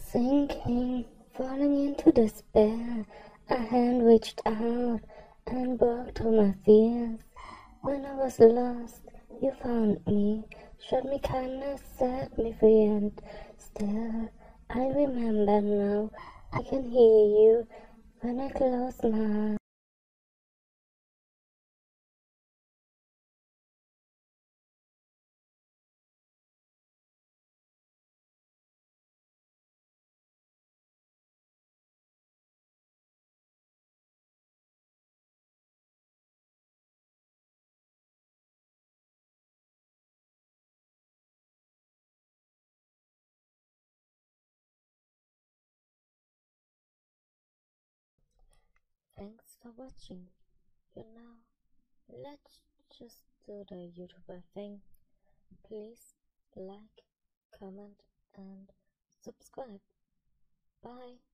Sinking, falling into despair, a hand reached out and broke all my fears. When I was lost, you found me, showed me kindness, set me free, and still I remember now. I can hear you when I close my eyes. Thanks for watching. Now, let's just do the YouTuber thing. Please like, comment, and subscribe. Bye.